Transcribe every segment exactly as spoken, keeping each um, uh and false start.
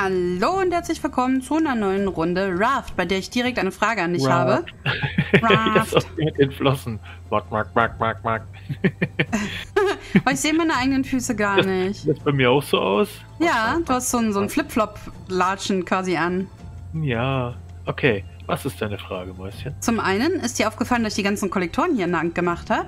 Hallo und herzlich willkommen zu einer neuen Runde Raft, bei der ich direkt eine Frage an dich habe. Raft. Jetzt mit den Flossen. Mark, Mark, Mark, Mark, Mark. Oh, ich sehe meine eigenen Füße gar nicht. Sieht das bei mir auch so aus? Ja, du hast so ein, so ein Flip-Flop-Latschen quasi an. Ja, okay. Was ist deine Frage, Mäuschen? Zum einen ist dir aufgefallen, dass ich die ganzen Kollektoren hier in der Hand gemacht habe.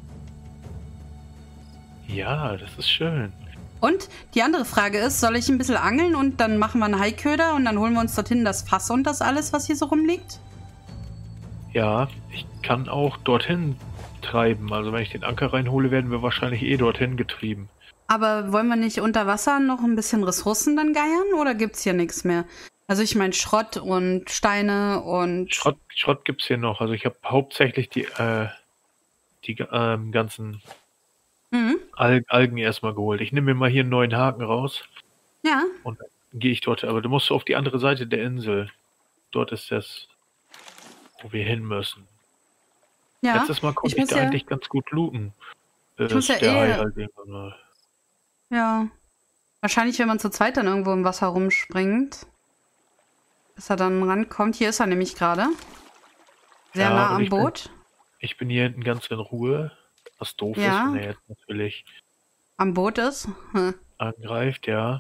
Ja, das ist schön. Und die andere Frage ist, soll ich ein bisschen angeln und dann machen wir einen Haiköder und dann holen wir uns dorthin das Fass und das alles, was hier so rumliegt? Ja, ich kann auch dorthin treiben. Also wenn ich den Anker reinhole, werden wir wahrscheinlich eh dorthin getrieben. Aber wollen wir nicht unter Wasser noch ein bisschen Ressourcen dann geiern oder gibt's hier nichts mehr? Also ich meine Schrott und Steine und... Schrott, Schrott gibt's hier noch. Also ich habe hauptsächlich die, äh, die ähm, ganzen Mhm. Al Algen erstmal geholt. Ich nehme mir mal hier einen neuen Haken raus. Ja. Und dann gehe ich dort. Aber du musst auf die andere Seite der Insel. Dort ist das, wo wir hin müssen. Ja. Letztes Mal konnte ich ich, da ja, eigentlich ganz gut looten. Ich muss ja eh... Mal. Ja. Wahrscheinlich, wenn man zu zweit dann irgendwo im Wasser rumspringt, dass er dann rankommt. Hier ist er nämlich gerade. Sehr Ja, nah und am ich Boot. Bin, ich bin hier hinten ganz in Ruhe. Was doof Ja. ist, wenn er jetzt natürlich Am Boot ist. Hm. angreift, ja.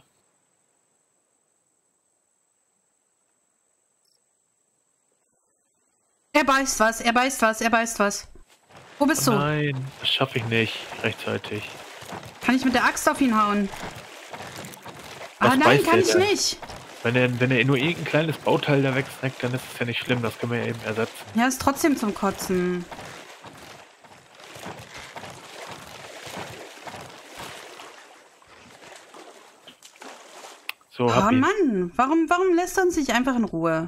Er beißt was, er beißt was, er beißt was. Wo bist Oh du? nein, das schaffe ich nicht rechtzeitig. Kann ich mit der Axt auf ihn hauen? Was Ah nein, beißt kann der ich denn? nicht. Wenn er, wenn er nur irgendein kleines Bauteil da wegsnackt, dann ist es ja nicht schlimm. Das können wir ja eben ersetzen. Ja, ist trotzdem zum Kotzen. So, Oh hab ihn. Mann, warum, warum lässt er uns nicht einfach in Ruhe?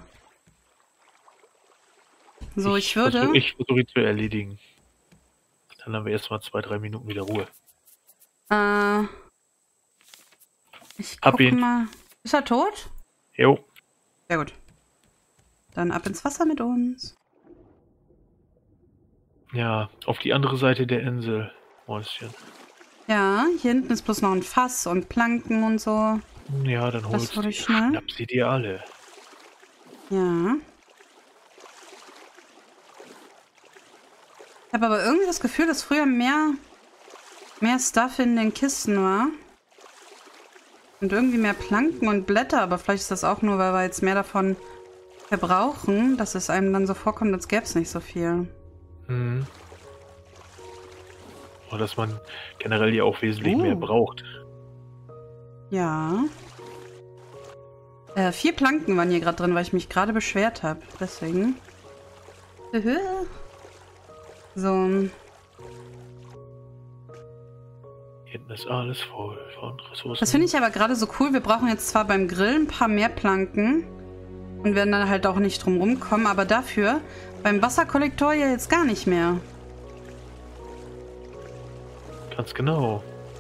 So, ich, ich würde... Versuch, ich versuche ihn zu erledigen. Dann haben wir erstmal zwei, drei Minuten wieder Ruhe. Äh... Ich Hab guck ihn. mal... Ist er tot? Jo. Sehr gut. Dann ab ins Wasser mit uns. Ja, auf die andere Seite der Insel, Mäuschen. Ja, hier hinten ist bloß noch ein Fass und Planken und so. Ja, dann holst du du ich schnell. Schnapp sie dir alle. Ja. Ich habe aber irgendwie das Gefühl, dass früher mehr, mehr Stuff in den Kisten war. Und irgendwie mehr Planken und Blätter, aber vielleicht ist das auch nur, weil wir jetzt mehr davon verbrauchen, dass es einem dann so vorkommt, als gäbe es nicht so viel. Mhm. Und dass man generell ja auch wesentlich uh. mehr braucht. Ja. Äh, vier Planken waren hier gerade drin, weil ich mich gerade beschwert habe. Deswegen. So. Hinten ist alles voll von Ressourcen. Das finde ich aber gerade so cool. Wir brauchen jetzt zwar beim Grillen ein paar mehr Planken und werden dann halt auch nicht drum rumkommen, aber dafür beim Wasserkollektor ja jetzt gar nicht mehr. Ganz genau.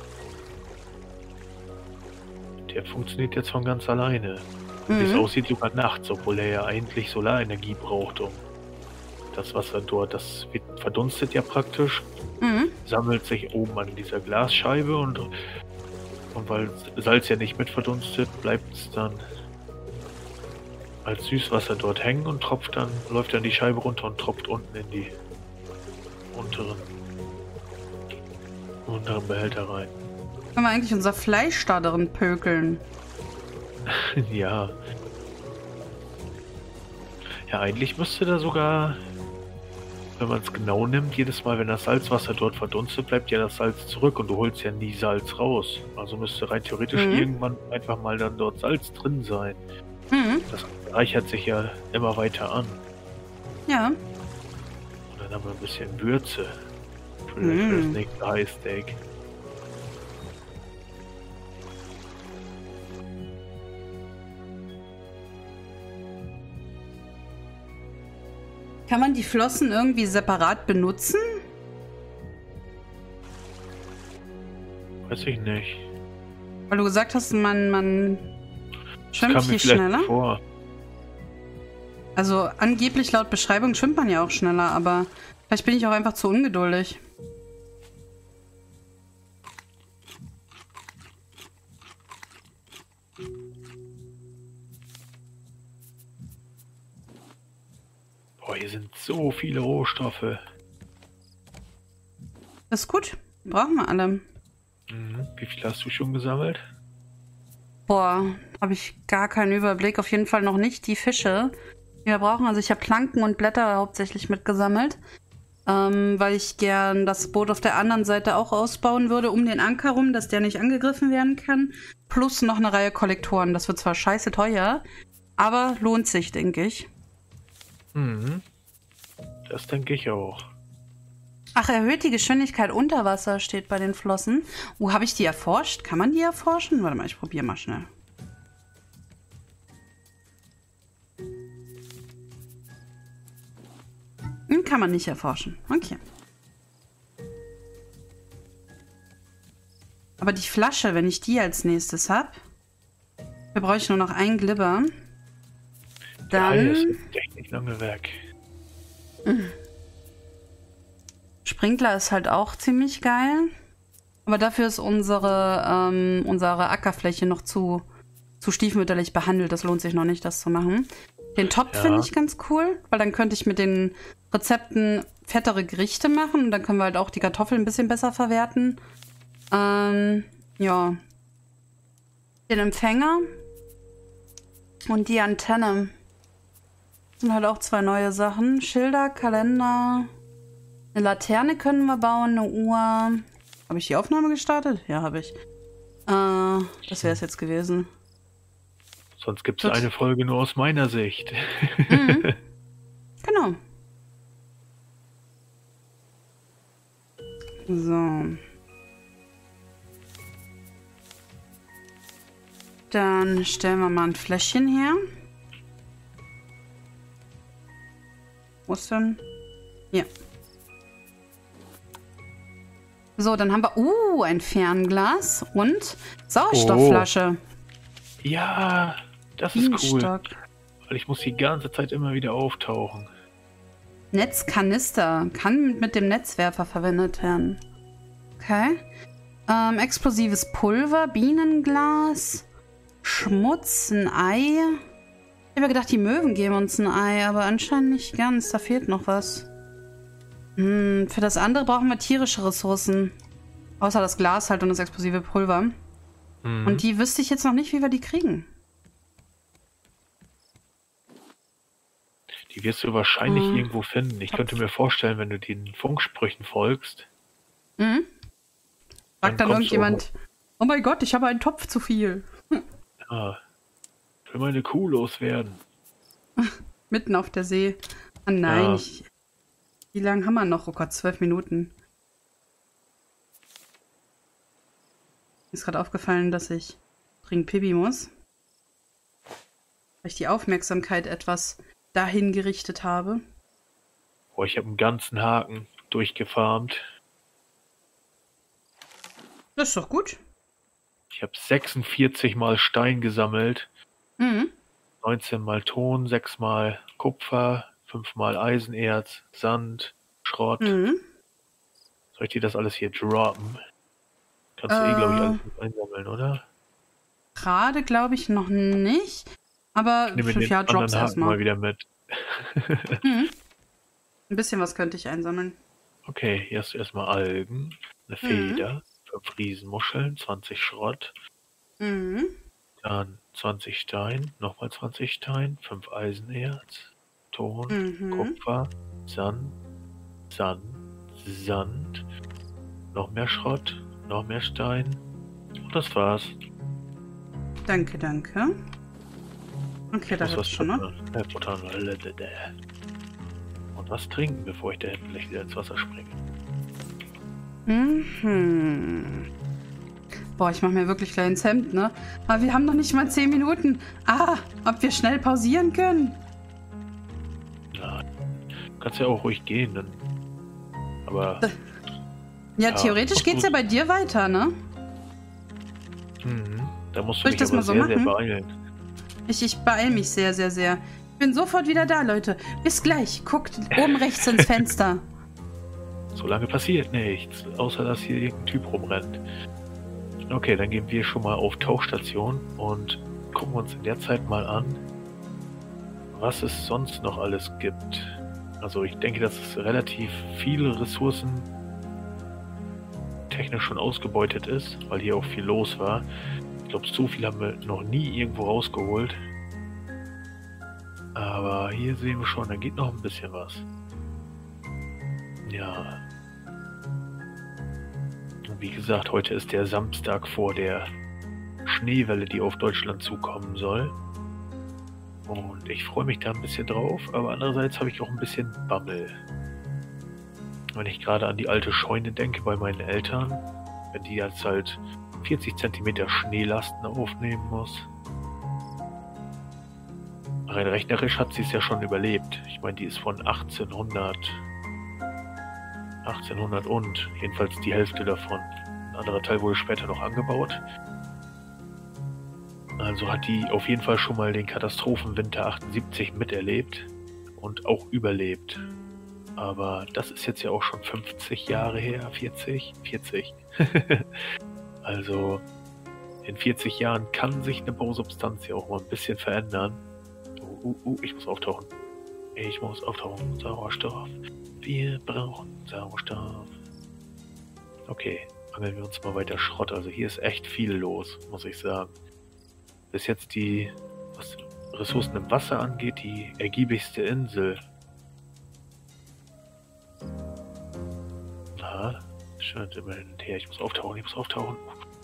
Der funktioniert jetzt von ganz alleine. Mhm. Wie es aussieht, sogar nachts, obwohl er ja eigentlich Solarenergie braucht, um das Wasser dort, das wird verdunstet ja praktisch, Mhm. sammelt sich oben an dieser Glasscheibe und, und weil Salz ja nicht mit verdunstet, bleibt es dann als Süßwasser dort hängen und tropft dann, läuft dann die Scheibe runter und tropft unten in die unteren, unteren Behälter rein. Können wir eigentlich unser Fleisch da drin pökeln? Ja. Ja, eigentlich müsste da sogar, wenn man es genau nimmt, jedes Mal, wenn das Salzwasser dort verdunstet, bleibt ja das Salz zurück und du holst ja nie Salz raus. Also müsste rein theoretisch Mhm. irgendwann einfach mal dann dort Salz drin sein. Mhm. Das reichert sich ja immer weiter an. Ja. Und dann haben wir ein bisschen Würze. Vielleicht für das Mhm. nächste Highsteak. Kann man die Flossen irgendwie separat benutzen? Weiß ich nicht. Weil du gesagt hast, man, man Das schwimmt kam hier mir vielleicht schneller. vor. Also angeblich laut Beschreibung schwimmt man ja auch schneller, aber vielleicht bin ich auch einfach zu ungeduldig. hier sind so viele Rohstoffe. Das ist gut. Brauchen wir alle. Mhm. Wie viel hast du schon gesammelt? Boah, habe ich gar keinen Überblick. Auf jeden Fall noch nicht die Fische, die wir brauchen. Also ich habe Planken und Blätter hauptsächlich mitgesammelt, ähm, weil ich gern das Boot auf der anderen Seite auch ausbauen würde, um den Anker rum, dass der nicht angegriffen werden kann. Plus noch eine Reihe Kollektoren. Das wird zwar scheiße teuer, aber lohnt sich, denke ich. Mhm. Das denke ich auch. Ach, erhöht die Geschwindigkeit unter Wasser steht bei den Flossen. Oh, habe ich die erforscht? Kann man die erforschen? Warte mal, ich probiere mal schnell. Hm, kann man nicht erforschen. Okay. Aber die Flasche, wenn ich die als nächstes habe, da brauche ich nur noch ein Glibber. Dann... Ja, das ist echt nicht lange weg. Sprinkler ist halt auch ziemlich geil. Aber dafür ist unsere, ähm, unsere Ackerfläche noch zu, zu stiefmütterlich behandelt. Das lohnt sich noch nicht, das zu machen. Den Topf Ja. finde ich ganz cool, weil dann könnte ich mit den Rezepten fettere Gerichte machen. Und dann können wir halt auch die Kartoffeln ein bisschen besser verwerten. Ähm, ja. Den Empfänger und die Antenne. Das sind halt auch zwei neue Sachen. Schilder, Kalender... Eine Laterne können wir bauen, eine Uhr. Habe ich die Aufnahme gestartet? Ja, habe ich. Äh, das wäre es jetzt gewesen. Sonst gibt es Gut. eine Folge nur aus meiner Sicht. Mhm. Genau. So. Dann stellen wir mal ein Fläschchen her. Wo ist denn? Hier. So, dann haben wir, uh, ein Fernglas und Sauerstoffflasche. Ja, das ist cool. Bienenstock. Weil ich muss die ganze Zeit immer wieder auftauchen. Netzkanister. Kann mit dem Netzwerfer verwendet werden. Okay. Ähm, explosives Pulver, Bienenglas, Schmutz, ein Ei. Ich habe gedacht, die Möwen geben uns ein Ei, aber anscheinend nicht ganz. Da fehlt noch was. Hm, für das andere brauchen wir tierische Ressourcen. Außer das Glas halt und das explosive Pulver. Mhm. Und die wüsste ich jetzt noch nicht, wie wir die kriegen. Die wirst du wahrscheinlich Mhm. irgendwo finden. Ich könnte mir vorstellen, wenn du den Funksprüchen folgst. Mhm. Sagt dann kommst du irgendjemand, oh mein Gott, ich habe einen Topf zu viel. Ja, ich will meine Kuh loswerden. Mitten auf der See. Ah nein, Ja. ich... Wie lange haben wir noch? Oh Gott, zwölf Minuten. Mir ist gerade aufgefallen, dass ich dringend Pipi muss. Weil ich die Aufmerksamkeit etwas dahin gerichtet habe. Boah, ich habe einen ganzen Haken durchgefarmt. Das ist doch gut. Ich habe sechsundvierzig mal Stein gesammelt. Mhm. neunzehn mal Ton, sechs mal Kupfer, fünf mal Eisenerz, Sand, Schrott. Mhm. Soll ich dir das alles hier droppen? Kannst du Äh. eh, glaube ich, alles mit einsammeln, oder? Gerade glaube ich noch nicht. Aber Ich nehme den ja, anderen Drops Haken erstmal. mal wieder mit. Mhm. Ein bisschen was könnte ich einsammeln. Okay, hier hast du erstmal Algen, eine Feder, fünf Riesenmuscheln, zwanzig Schrott, Mhm. dann zwanzig Stein, nochmal zwanzig Stein, fünf Eisenerz, Ton, Mhm. Kupfer, Sand, Sand, Sand, noch mehr Schrott, noch mehr Stein und das war's. Danke, danke. Okay, da Ich muss hat was es schon, ne? futtern. Äh, futtern. Und was trinken, bevor ich da hinten gleich wieder ins Wasser springe. Mhm. Boah, ich mache mir wirklich gleich ins Hemd, ne? Aber wir haben noch nicht mal zehn Minuten. Ah, ob wir schnell pausieren können? Ja, kannst ja auch ruhig gehen, dann. Aber. Ja, Ja, theoretisch ist geht's ja gut. bei dir weiter, ne? Mhm. Da musst du Soll ich dich das aber mal so sehr, sehr machen? beeilen. Ich, ich beeil mich sehr, sehr, sehr. Ich bin sofort wieder da, Leute. Bis gleich. Guckt oben rechts ins Fenster. So lange passiert nichts, außer dass hier irgendein Typ rumrennt. Okay, dann gehen wir schon mal auf Tauchstation und gucken uns in der Zeit mal an, was es sonst noch alles gibt. Also ich denke, dass es relativ viele Ressourcen technisch schon ausgebeutet ist, weil hier auch viel los war. Ich glaube, so viel haben wir noch nie irgendwo rausgeholt. Aber hier sehen wir schon, da geht noch ein bisschen was. Ja. Und wie gesagt, heute ist der Samstag vor der Schneewelle, die auf Deutschland zukommen soll. Und ich freue mich da ein bisschen drauf, aber andererseits habe ich auch ein bisschen Bammel. Wenn ich gerade an die alte Scheune denke bei meinen Eltern, wenn die jetzt halt vierzig Zentimeter Schneelasten aufnehmen muss. Rein rechnerisch hat sie es ja schon überlebt. Ich meine, die ist von achtzehnhundert, achtzehnhundert und jedenfalls die Hälfte davon. Ein anderer Teil wurde später noch angebaut. Also hat die auf jeden Fall schon mal den Katastrophenwinter achtundsiebzig miterlebt und auch überlebt. Aber das ist jetzt ja auch schon fünfzig Jahre her, vierzig, vierzig. Also in vierzig Jahren kann sich eine Bausubstanz ja auch mal ein bisschen verändern. Uh, uh, uh, ich muss auftauchen. Ich muss auftauchen. Sauerstoff. Wir brauchen Sauerstoff. Okay, angeln wir uns mal weiter Schrott. Also hier ist echt viel los, muss ich sagen. Bis jetzt die, was Ressourcen im Wasser angeht, die ergiebigste Insel. Na, schön immer hin und her. Ich muss auftauchen, ich muss auftauchen.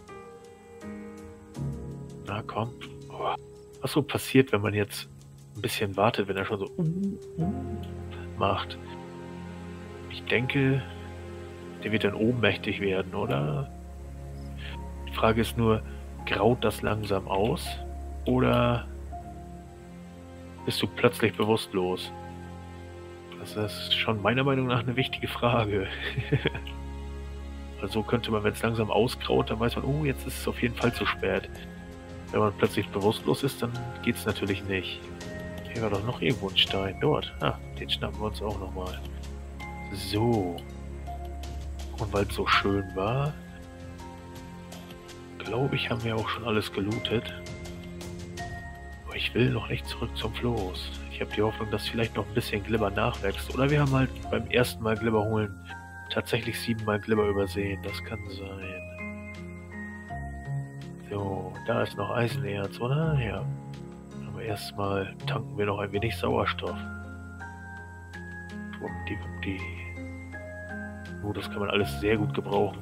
Na komm. Oh. Was so passiert, wenn man jetzt ein bisschen wartet, wenn er schon so macht. Ich denke, der wird dann ohnmächtig werden, oder? Die Frage ist nur, graut das langsam aus oder bist du plötzlich bewusstlos? Das ist schon meiner Meinung nach eine wichtige Frage. Also könnte man, wenn es langsam ausgraut, dann weiß man, oh, jetzt ist es auf jeden Fall zu spät. Wenn man plötzlich bewusstlos ist, dann geht es natürlich nicht. Hier war doch noch irgendwo ein Stein. Dort. Ah, den schnappen wir uns auch nochmal. So. Und weil es so schön war, glaube ich, haben wir auch schon alles gelootet. Aber ich will noch nicht zurück zum Floß. Ich habe die Hoffnung, dass vielleicht noch ein bisschen Glibber nachwächst. Oder wir haben halt beim ersten Mal Glibber holen tatsächlich siebenmal Glibber übersehen. Das kann sein. So, da ist noch Eisenerz, oder? Ja. Aber erstmal tanken wir noch ein wenig Sauerstoff. Schwuppdiwuppdi. Oh, das kann man alles sehr gut gebrauchen.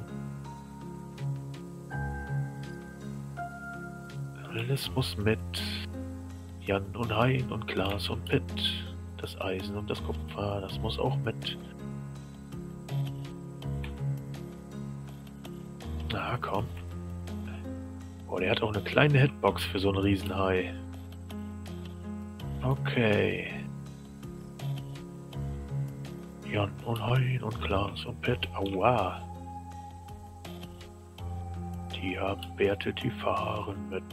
Alles muss mit. Jan und Hein und Klaas und Pitt. Das Eisen und das Kupfer, das muss auch mit. Na komm. Oh, der hat auch eine kleine Hitbox für so einen Riesenhai. Okay. Jan und Hein und Klaas und Pitt. Aua. Die haben Bärte, die fahren mit.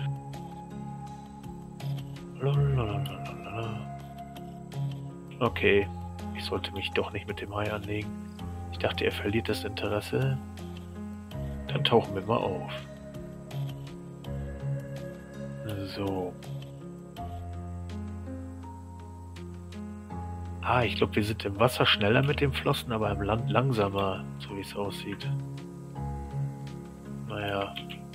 Lalalala. Okay, ich sollte mich doch nicht mit dem Hai anlegen. Ich dachte, er verliert das Interesse. Dann tauchen wir mal auf. So. Ah, ich glaube, wir sind im Wasser schneller mit dem Flossen, aber im Land langsamer, so wie es aussieht. Naja.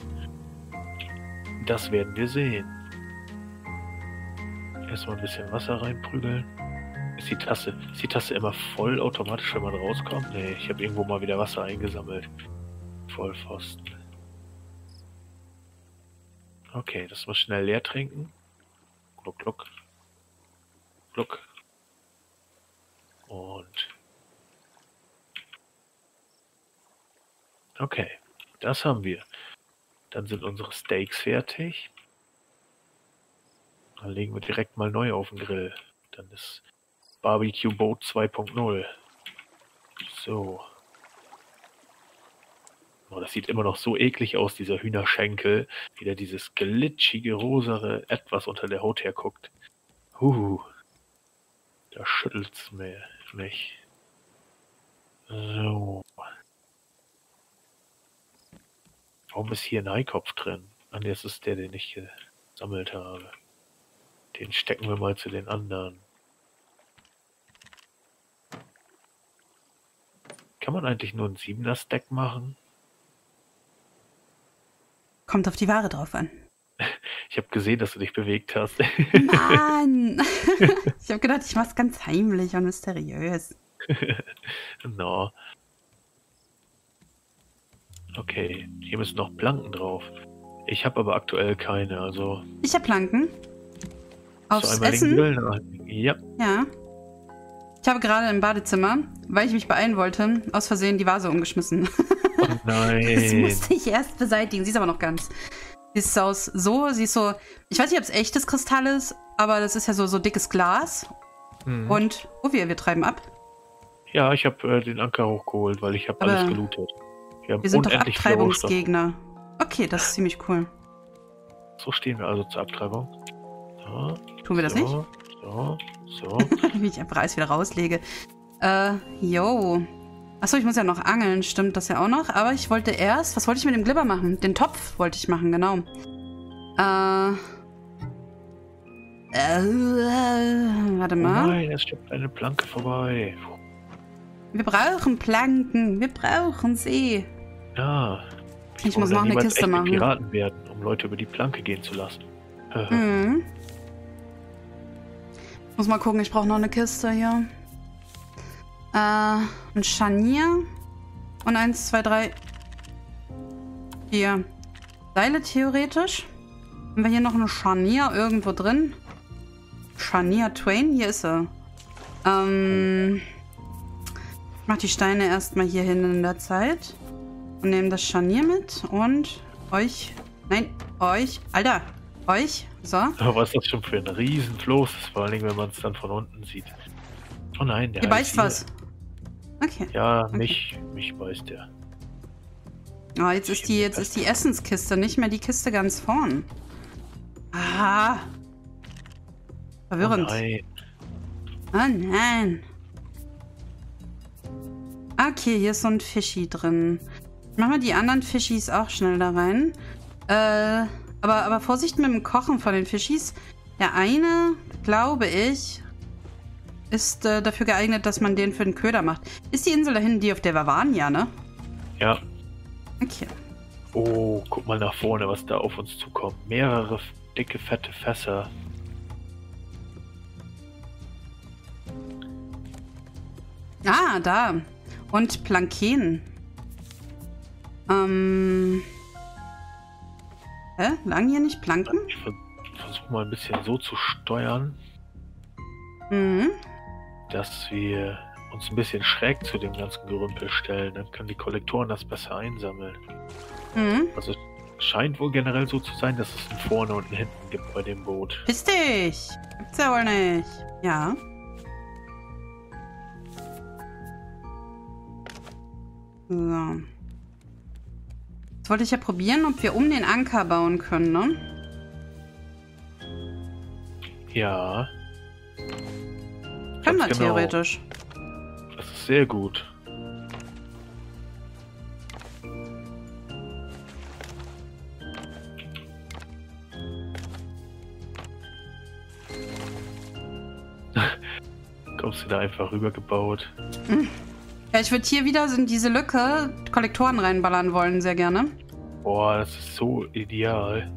Das werden wir sehen. Erstmal ein bisschen Wasser reinprügeln. Ist die Tasse, ist die Tasse immer voll automatisch, wenn man rauskommt? Nee, ich habe irgendwo mal wieder Wasser eingesammelt. Vollpfosten. Okay, das muss schnell leer trinken. Gluck, gluck. Gluck. Und... Okay, das haben wir. Dann sind unsere Steaks fertig. Dann legen wir direkt mal neu auf den Grill. Dann ist Barbecue Boat zwei Punkt null. So. Oh, das sieht immer noch so eklig aus, dieser Hühnerschenkel. Wieder dieses glitschige, rosere Etwas unter der Haut herguckt. Huh. Da schüttelt's mir mich. So. Warum ist hier ein Haikopf drin? Ah, nee, das ist der, den ich gesammelt habe. Den stecken wir mal zu den anderen. Kann man eigentlich nur ein Siebener-Stack machen? Kommt auf die Ware drauf an. Ich habe gesehen, dass du dich bewegt hast. Mann! Ich habe gedacht, ich mach's ganz heimlich und mysteriös. No. Okay, hier müssen noch Planken drauf. Ich habe aber aktuell keine, also... Ich habe Planken. Aufs so einmal den Essen? Grill nach- Ja. Ja. Ich habe gerade im Badezimmer, weil ich mich beeilen wollte, aus Versehen die Vase umgeschmissen. Oh Das nein. musste ich erst beseitigen. Sie ist aber noch ganz. Sie ist aus so, sie ist so, ich weiß nicht, ob es echtes Kristall ist, aber das ist ja so, so dickes Glas. Mhm. Und, oh, wir, wir treiben ab. Ja, ich habe äh, den Anker hochgeholt, weil ich habe Aber alles gelootet. Wir, haben Wir sind doch unendlich viel Rohstoff. Abtreibungsgegner. Okay, das ist ziemlich cool. So stehen wir also zur Abtreibung. So, Tun wir das so, nicht? So, so. Wie ich einfach alles wieder rauslege. Äh, yo. Achso, ich muss ja noch angeln, stimmt das ja auch noch. Aber ich wollte erst, was wollte ich mit dem Glibber machen? Den Topf wollte ich machen, genau. Äh. Äh, warte Oh mal. nein, es stimmt eine Planke vorbei. Wir brauchen Planken. Wir brauchen sie. Ja. Ich muss wollte noch eine niemals Kiste echte machen. Piraten werden, um Leute über die Planke gehen zu lassen. Mhm. Ich muss mal gucken, ich brauche noch eine Kiste hier. Äh, ein Scharnier. Und eins, zwei, drei, vier Seile theoretisch. Haben wir hier noch eine Scharnier irgendwo drin? Scharnier Twain? Hier ist er. Ähm, ich mach die Steine erstmal hier hin in der Zeit. Und nehme das Scharnier mit. Und euch. Nein, euch. Alter, euch. So. Aber was ist das schon für ein Riesenfloß ist, vor allem, wenn man es dann von unten sieht. Oh nein, der Hier heißt beißt hier. was. Okay. Ja, Okay. mich, mich beißt der. Ah, jetzt ist die, jetzt ist die Essenskiste, nicht mehr die Kiste ganz vorn. Ah. Verwirrend. Oh nein. Oh nein. Okay, hier ist so ein Fischi drin. Machen wir die anderen Fischis auch schnell da rein. Äh, aber, aber Vorsicht mit dem Kochen von den Fischis. Der eine, glaube ich, ist äh, dafür geeignet, dass man den für den Köder macht. Ist die Insel da hinten die, auf der wir waren? Ja, ne? Ja. Okay. Oh, guck mal nach vorne, was da auf uns zukommt. Mehrere dicke, fette Fässer. Ah, da. Und Planken. Ähm. Hä? Lagen hier nicht Planken? Ich ver versuche mal ein bisschen so zu steuern, Mhm. dass wir uns ein bisschen schräg zu dem ganzen Gerümpel stellen. Dann können die Kollektoren das besser einsammeln. Mhm. Also es scheint wohl generell so zu sein, dass es ein Vorne und ein Hinten gibt bei dem Boot. Piss dich! Gibt's ja wohl nicht. Ja. So. Jetzt wollte ich ja probieren, ob wir um den Anker bauen können, ne? Ja. Können wir Ganz genau. theoretisch. Das ist sehr gut. Kommst du da einfach rübergebaut? Ja, ich würde hier wieder in diese Lücke Kollektoren reinballern wollen, sehr gerne. Boah, das ist so ideal.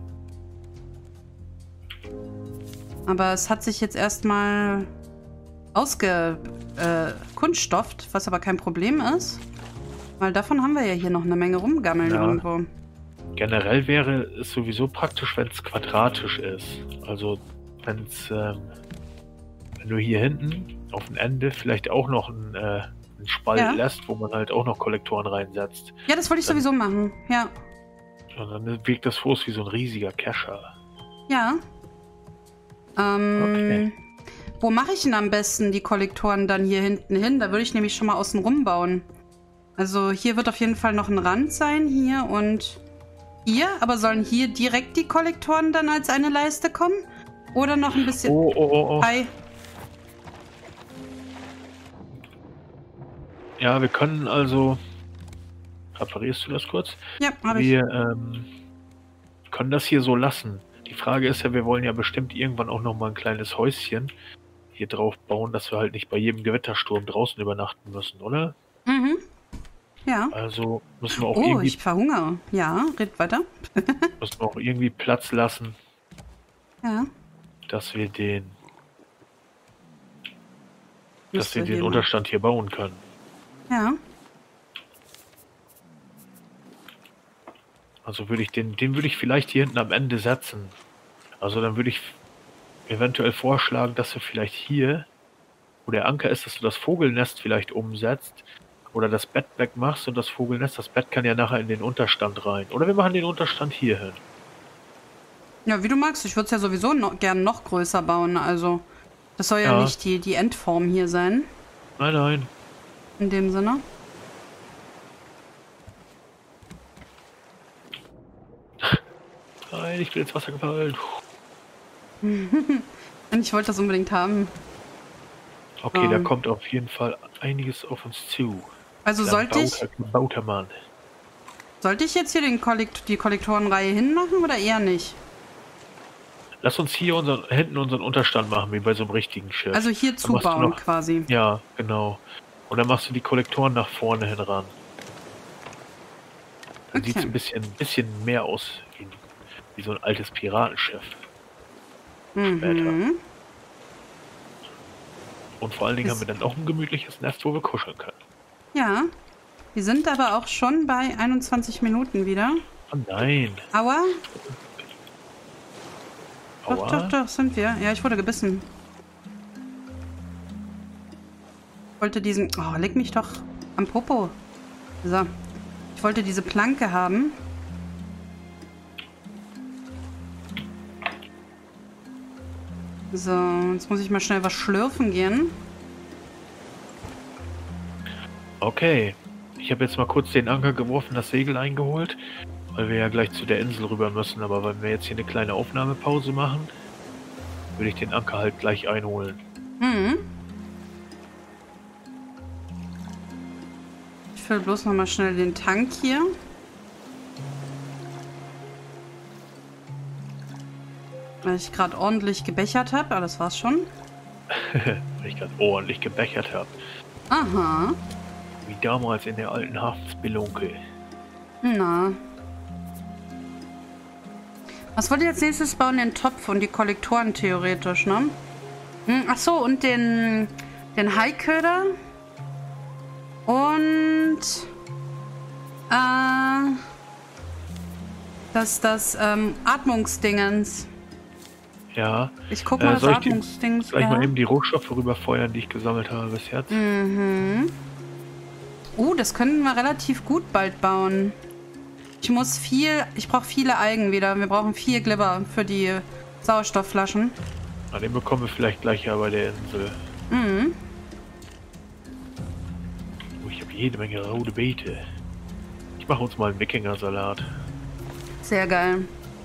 Aber es hat sich jetzt erstmal ausge äh, kunststofft, was aber kein Problem ist. Weil davon haben wir ja hier noch eine Menge rumgammeln Ja. irgendwo. Generell wäre es sowieso praktisch, wenn es quadratisch ist. Also wenn es, ähm, wenn du hier hinten auf dem Ende vielleicht auch noch einen, äh, einen Spalt Ja. lässt, wo man halt auch noch Kollektoren reinsetzt. Ja, das wollte ich Dann- sowieso machen. Ja. Und dann wirkt das Floß wie so ein riesiger Kescher. Ja. Ähm, Okay. Wo mache ich denn am besten die Kollektoren dann hier hinten hin? Da würde ich nämlich schon mal außen rum bauen. Also hier wird auf jeden Fall noch ein Rand sein, hier und hier. Aber sollen hier direkt die Kollektoren dann als eine Leiste kommen? Oder noch ein bisschen... Oh, oh, oh, oh. Hi. Ja, wir können also... Reparierst du das kurz? Ja, habe ich. Wir ähm, können das hier so lassen. Die Frage ist ja, wir wollen ja bestimmt irgendwann auch noch mal ein kleines Häuschen hier drauf bauen, dass wir halt nicht bei jedem Gewittersturm draußen übernachten müssen, oder? Mhm. Ja. Also müssen wir auch Oh, irgendwie, ich verhungere. Ja, red weiter. müssen wir auch irgendwie Platz lassen, Ja. dass wir den, dass Müsste wir den hier Unterstand hier bauen können. Ja. Also würde ich den, den würde ich vielleicht hier hinten am Ende setzen. Also dann würde ich eventuell vorschlagen, dass wir vielleicht hier, wo der Anker ist, dass du das Vogelnest vielleicht umsetzt oder das Bett wegmachst und das Vogelnest, das Bett kann ja nachher in den Unterstand rein. Oder wir machen den Unterstand hier hin. Ja, wie du magst. Ich würde es ja sowieso noch, gern noch größer bauen. Also, das soll ja, Ja. nicht die, die Endform hier sein. Nein, nein. In dem Sinne. Nein, ich bin ins Wasser gefallen. Und ich wollte das unbedingt haben. Okay, da Ähm. kommt auf jeden Fall einiges auf uns zu. Also Dann sollte baut ich, er- baut der Mann. sollte ich jetzt hier den Kollekt die Kollektorenreihe hinmachen oder eher nicht? Lass uns hier unseren, hinten unseren Unterstand machen, wie bei so einem richtigen Schiff. Also hier Dann machst du zubauen noch- quasi. Ja, genau. Und dann machst du die Kollektoren nach vorne hin ran. Dann Okay. sieht es ein bisschen, bisschen mehr aus wie, wie so ein altes Piratenschiff. Mhm. Und vor allen Dingen Ist- haben wir dann auch ein gemütliches Nest, wo wir kuscheln können. Ja. Wir sind aber auch schon bei einundzwanzig Minuten wieder. Oh nein. Aua. Aua. Doch, doch, doch, sind wir. Ja, ich wurde gebissen. Ich wollte diesen... Oh, leg mich doch am Popo. So. Ich wollte diese Planke haben. So, jetzt muss ich mal schnell was schlürfen gehen. Okay. Ich habe jetzt mal kurz den Anker geworfen, das Segel eingeholt, weil wir ja gleich zu der Insel rüber müssen. Aber wenn wir jetzt hier eine kleine Aufnahmepause machen, würde ich den Anker halt gleich einholen. Mhm. Ich fülle bloß noch mal schnell den Tank hier. Weil ich gerade ordentlich gebechert habe. Aber das war's schon. Weil ich gerade ordentlich gebechert habe. Aha. Wie damals in der alten Hafenspelunke. Na. Was wollt ihr als nächstes bauen? Den Topf und die Kollektoren theoretisch, ne? Hm, ach so, und den, den Haiköder. Und äh, das, das ähm, Atmungsdingens. Ja. Ich guck Äh, mal, das soll ich die- Atmungsdings Gleich ja. mal eben die Rohstoffe rüberfeuern, die ich gesammelt habe bis jetzt. Mhm. Uh, das können wir relativ gut bald bauen. Ich muss viel, ich brauche viele Algen wieder. Wir brauchen vier Glibber für die Sauerstoffflaschen. Na, den bekommen wir vielleicht gleich ja bei der Insel. Mhm. Oh, ich habe jede Menge rote Beete. Ich mache uns mal einen Wikinger-Salat. Sehr geil.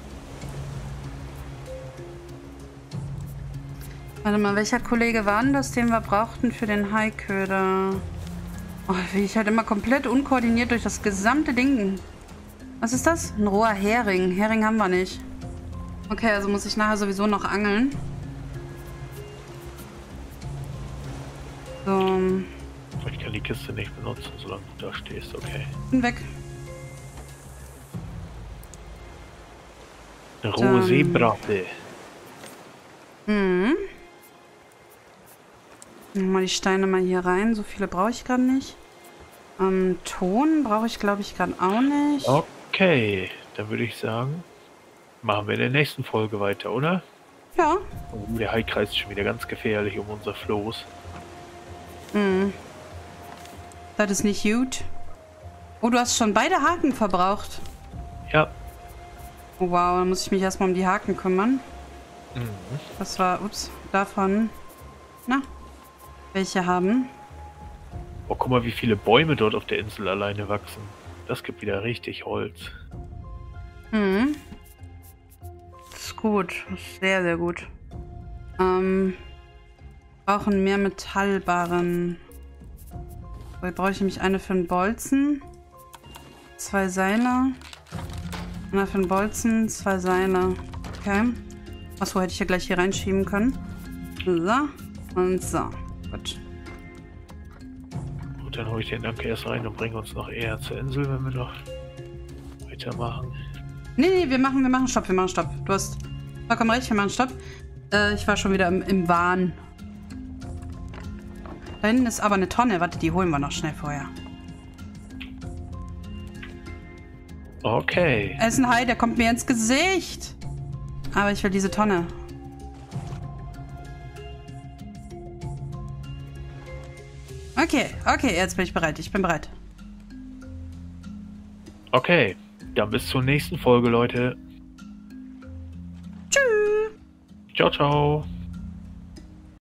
Warte mal, welcher Kollege war denn das, den wir brauchten für den Haiköder? Oh, ich halt immer komplett unkoordiniert durch das gesamte Ding. Was ist das? Ein roher Hering. Hering haben wir nicht. Okay, also muss ich nachher sowieso noch angeln. So, Ich kann die Kiste nicht benutzen, solange du da stehst, okay. bin weg. Eine rohe Dann- Seebratte. Mhm. Nehmen wir die Steine mal hier rein. So viele brauche ich gerade nicht. Ähm, Ton brauche ich, glaube ich, gerade auch nicht. Okay, dann würde ich sagen, machen wir in der nächsten Folge weiter, oder? Ja. Oh, der Hai kreist schon wieder ganz gefährlich um unser Floß. Mhm. Das ist nicht gut. Oh, du hast schon beide Haken verbraucht. Ja. Oh, wow, dann muss ich mich erstmal um die Haken kümmern. Mhm. Das war, ups, davon. Na, welche haben? Oh, guck mal, wie viele Bäume dort auf der Insel alleine wachsen. Das gibt wieder richtig Holz. Mhm. Das ist gut. Das ist sehr, sehr gut. Ähm, brauchen mehr Metallbarren. So, jetzt brauche ich nämlich eine für den Bolzen. Zwei Seile. Eine für den Bolzen, zwei Seile. Okay. Achso, hätte ich ja gleich hier reinschieben können. So. Und so. Gut. Gut, Gut, dann hole ich den Anker erst rein und bringe uns noch eher zur Insel, wenn wir noch weitermachen. Nee, nee, wir machen, wir machen Stopp, wir machen Stopp. Du hast vollkommen recht, wir machen Stopp. Äh, ich war schon wieder im, im Wahn. Da hinten ist aber eine Tonne. Warte, die holen wir noch schnell vorher. Okay. Er ist ein Hai, der kommt mir ins Gesicht. Aber ich will diese Tonne. Okay, okay, jetzt bin ich bereit. Ich bin bereit. Okay, dann bis zur nächsten Folge, Leute. Tschüss. Ciao, ciao.